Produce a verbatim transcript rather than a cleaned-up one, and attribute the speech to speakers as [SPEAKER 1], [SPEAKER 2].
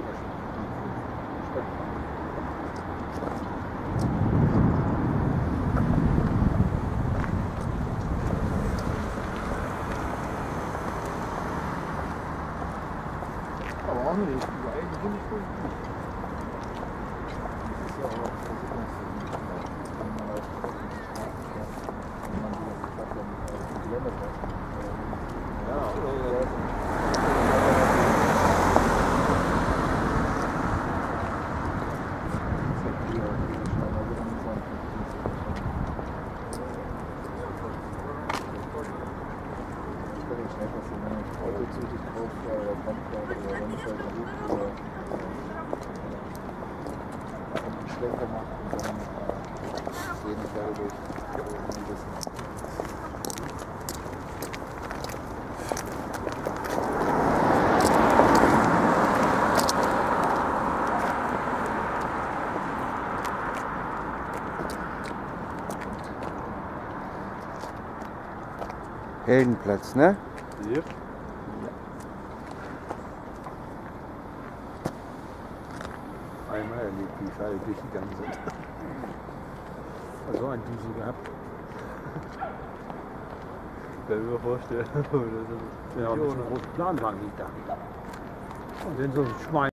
[SPEAKER 1] Aber auch nicht, überall die bin ich gut. Das ist ja auch gemacht und dann äh, gehen wir durch ein bisschen.
[SPEAKER 2] Heldenplatz, ne?
[SPEAKER 1] Yep. Einmal erlebt, wie ich alle durchgegangen sind. Also ein Düsel gehabt. Kann ich mir vorstellen. Ja, mit so einem großen Planwagen liegt da. Und dann so ein Schwein.